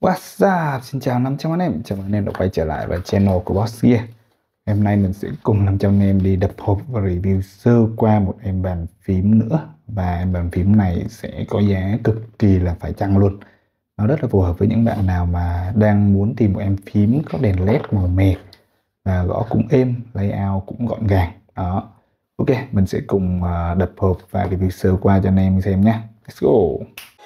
What's up? Xin chào 500 anh em, chào mừng anh em đã quay trở lại với channel của Boss Gear. Hôm nay mình sẽ cùng 500 anh em đi đập hộp và review sơ qua một em bàn phím nữa. Và em bàn phím này sẽ có giá cực kỳ là phải chăng luôn. Nó rất là phù hợp với những bạn nào mà đang muốn tìm một em phím có đèn led màu mè và gõ cũng êm, layout cũng gọn gàng. Đó. Ok, mình sẽ cùng đập hộp và review sơ qua cho anh em xem nhé. Let's go!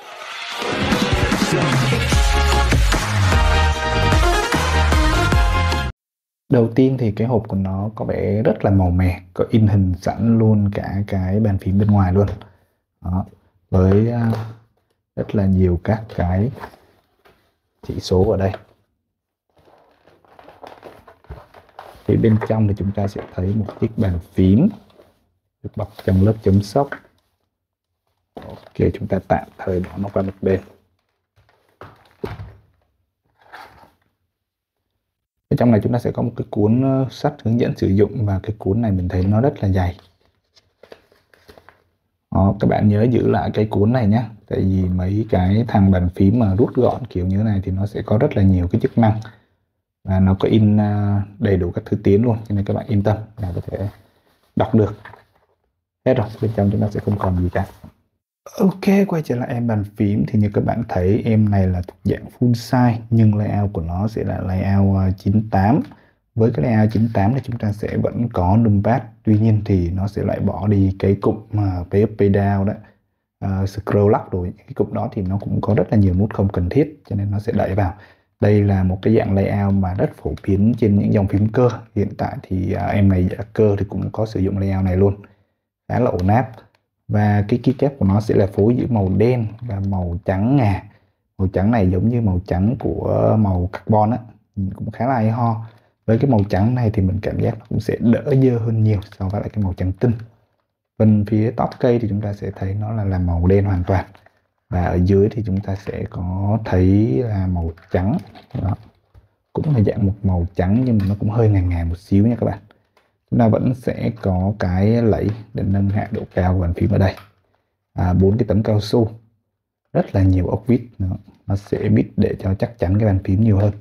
Đầu tiên thì cái hộp của nó có vẻ rất là màu mè, có in hình sẵn luôn cả cái bàn phím bên ngoài luôn. Đó, với rất là nhiều các cái chỉ số ở đây. Thì bên trong thì chúng ta sẽ thấy một chiếc bàn phím được bọc trong lớp chống sốc. Ok, chúng ta tạm thời bỏ nó qua một bên. Ở trong này chúng ta sẽ có một cái cuốn sách hướng dẫn sử dụng, và cái cuốn này mình thấy nó rất là dày. Đó, các bạn nhớ giữ lại cái cuốn này nhé, tại vì mấy cái thằng bàn phím mà rút gọn kiểu như thế này thì nó sẽ có rất là nhiều cái chức năng và nó có in đầy đủ các thứ tiếng luôn, cho nên các bạn yên tâm là có thể đọc được. Hết rồi, bên trong chúng ta sẽ không còn gì cả. Ok, quay trở lại em bàn phím thì như các bạn thấy em này là thuộc dạng full size, nhưng layout của nó sẽ là layout 98. Với cái layout 98 thì chúng ta sẽ vẫn có numpad, tuy nhiên thì nó sẽ lại bỏ đi cái cụm pay up pay down đó, scroll up rồi. Cái cụm đó thì nó cũng có rất là nhiều nút không cần thiết, cho nên nó sẽ đẩy vào. Đây là một cái dạng layout mà rất phổ biến trên những dòng phím cơ. Hiện tại thì em này giả cơ thì cũng có sử dụng layout này luôn, khá là ổn áp. Và cái keycap của nó sẽ là phối giữa màu đen và màu trắng ngà. Màu trắng này giống như màu trắng của màu carbon á, cũng khá là hay ho. Với cái màu trắng này thì mình cảm giác nó cũng sẽ đỡ dơ hơn nhiều so với lại cái màu trắng tinh. Bên phía top cây thì chúng ta sẽ thấy nó là làm màu đen hoàn toàn. Và ở dưới thì chúng ta sẽ có thấy là màu trắng. Đó. Cũng là dạng một màu trắng nhưng mà nó cũng hơi ngà ngà một xíu nha các bạn. Chúng ta vẫn sẽ có cái lẫy để nâng hạ độ cao của bàn phím ở đây. 4 cái tấm cao su, rất là nhiều ốc vít, nó sẽ bít để cho chắc chắn cái bàn phím nhiều hơn.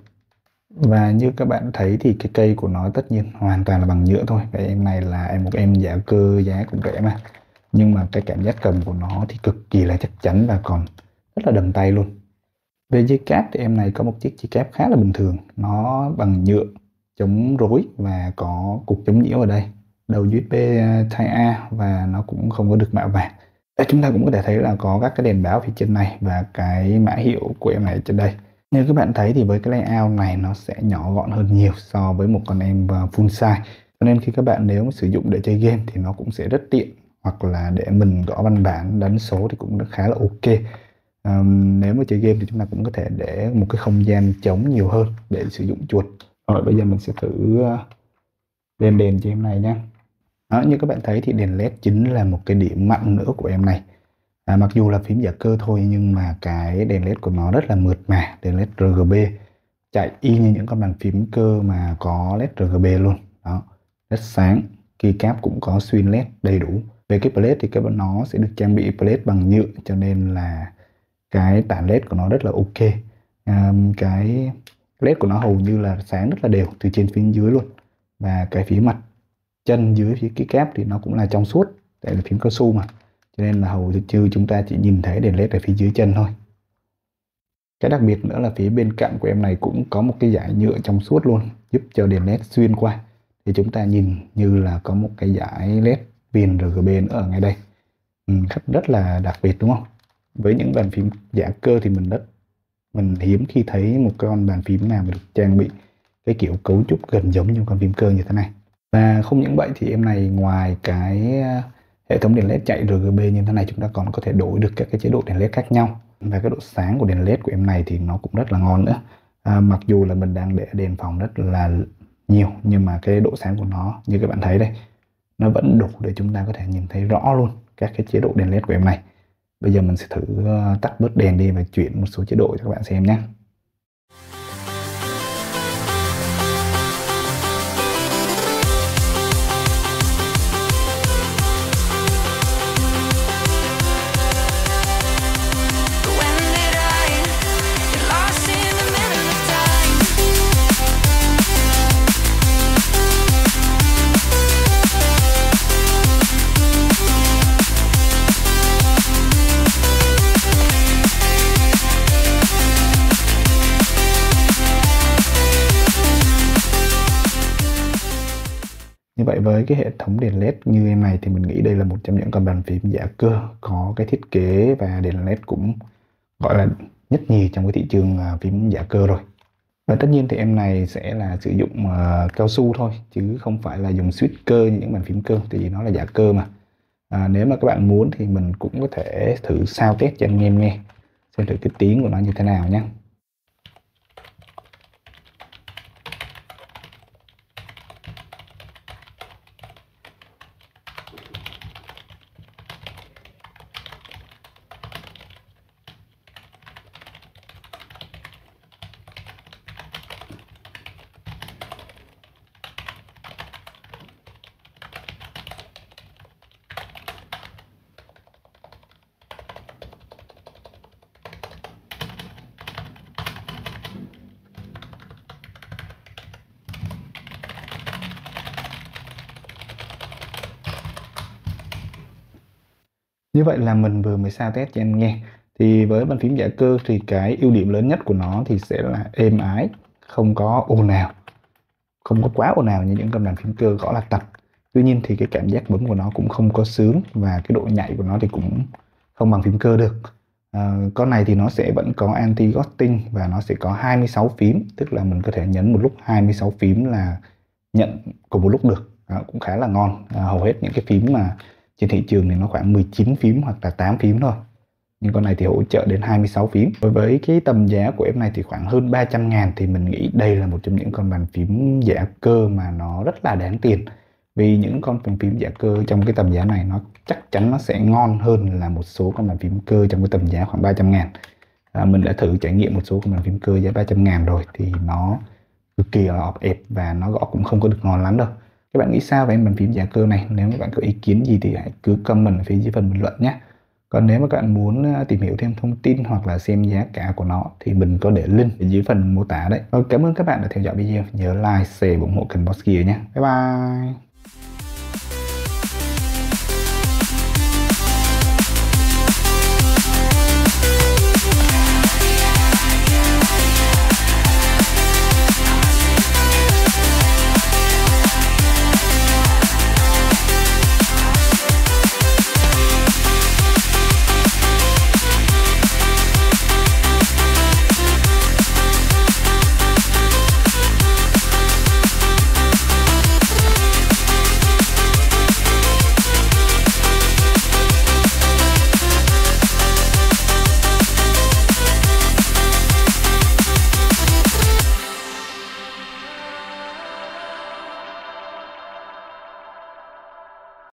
Và như các bạn thấy thì cái cây của nó tất nhiên hoàn toàn là bằng nhựa thôi. Cái em này là một em giả cơ, giá cũng rẻ mà, nhưng mà cái cảm giác cầm của nó thì cực kỳ là chắc chắn và còn rất là đầm tay luôn. Về dây cáp thì em này có một chiếc dây cáp khá là bình thường, nó bằng nhựa, chống rối và có cục chống nhiễu ở đây, đầu USB Type A và nó cũng không có được mạ vàng. Chúng ta cũng có thể thấy là có các cái đèn báo phía trên này và cái mã hiệu của em này trên đây. Như các bạn thấy thì với cái layout này nó sẽ nhỏ gọn hơn nhiều so với một con em full size. Cho nên khi các bạn nếu sử dụng để chơi game thì nó cũng sẽ rất tiện, hoặc là để mình gõ văn bản, đánh số thì cũng khá là ok. Nếu mà chơi game thì chúng ta cũng có thể để một cái không gian trống nhiều hơn để sử dụng chuột. Rồi bây giờ mình sẽ thử lên đèn cho em này nhé. Đó, như các bạn thấy thì đèn led chính là một cái điểm mạnh nữa của em này. Mặc dù là phím giả cơ thôi nhưng mà cái đèn led của nó rất là mượt mà. Đèn led RGB chạy y như những con bàn phím cơ mà có led RGB luôn. Đó, rất sáng. Keycap cũng có xuyên led đầy đủ. Về cái plate thì cái nó sẽ được trang bị plate bằng nhựa, cho nên là cái tản led của nó rất là ok. Cái led của nó hầu như là sáng rất là đều từ trên phía dưới luôn. Và cái phía mặt chân dưới phía keycap thì nó cũng là trong suốt, tại là phím cao su mà, cho nên là hầu như chúng ta chỉ nhìn thấy đèn led ở phía dưới chân thôi. Cái đặc biệt nữa là phía bên cạnh của em này cũng có một cái dải nhựa trong suốt luôn, giúp cho đèn led xuyên qua, thì chúng ta nhìn như là có một cái dải led viền RGB nữa ở ngay đây. Rất là đặc biệt đúng không? Với những bàn phím giả cơ thì mình hiếm khi thấy một con bàn phím nào mà được trang bị cái kiểu cấu trúc gần giống như con phím cơ như thế này. Và không những vậy thì em này ngoài cái hệ thống đèn led chạy RGB như thế này, chúng ta còn có thể đổi được các cái chế độ đèn led khác nhau. Và cái độ sáng của đèn led của em này thì nó cũng rất là ngon nữa. Mặc dù là mình đang để đèn phòng rất là nhiều, nhưng mà cái độ sáng của nó như các bạn thấy đây, nó vẫn đủ để chúng ta có thể nhìn thấy rõ luôn các cái chế độ đèn led của em này. Bây giờ mình sẽ thử tắt bớt đèn đi và chuyển một số chế độ cho các bạn xem nhé. When did I get lost in the với cái hệ thống đèn LED như em này thì mình nghĩ đây là một trong những con bàn phím giả cơ có cái thiết kế và đèn LED cũng gọi là nhất nhì trong cái thị trường phím giả cơ rồi. Và tất nhiên thì em này sẽ là sử dụng cao su thôi chứ không phải là dùng switch cơ như những bàn phím cơ, tại vì nó là giả cơ mà. Nếu mà các bạn muốn thì mình cũng có thể thử sound test cho anh em nghe xem thử cái tiếng của nó như thế nào nhé. Như vậy là mình vừa mới sound test cho em nghe. Thì với bàn phím giả cơ thì cái ưu điểm lớn nhất của nó thì sẽ là êm ái, không có ồn ào, không có quá ồn ào như những con bàn phím cơ gõ là tạch. Tuy nhiên thì cái cảm giác bấm của nó cũng không có sướng và cái độ nhạy của nó thì cũng không bằng phím cơ được. Con này thì nó sẽ vẫn có anti ghosting và nó sẽ có 26 phím, tức là mình có thể nhấn một lúc 26 phím là nhận cùng một lúc được. Cũng khá là ngon. Hầu hết những cái phím mà trên thị trường thì nó khoảng 19 phím hoặc là 8 phím thôi, nhưng con này thì hỗ trợ đến 26 phím. Đối với cái tầm giá của em này thì khoảng hơn 300 ngàn thì mình nghĩ đây là một trong những con bàn phím giả cơ mà nó rất là đáng tiền. Vì những con bàn phím giả cơ trong cái tầm giá này nó chắc chắn nó sẽ ngon hơn là một số con bàn phím cơ trong cái tầm giá khoảng 300 ngàn. Mình đã thử trải nghiệm một số con bàn phím cơ giá 300 ngàn rồi thì nó cực kỳ là ọp ẹp và nó gõ cũng không có được ngon lắm đâu. Các bạn nghĩ sao về bàn phím giả cơ này? Nếu các bạn có ý kiến gì thì hãy cứ comment ở phía dưới phần bình luận nhé. Còn nếu mà các bạn muốn tìm hiểu thêm thông tin hoặc là xem giá cả của nó thì mình có để link ở dưới phần mô tả đấy. Cảm ơn các bạn đã theo dõi video. Nhớ like, share và ủng hộ kênh Boss Gear nhé. Bye bye.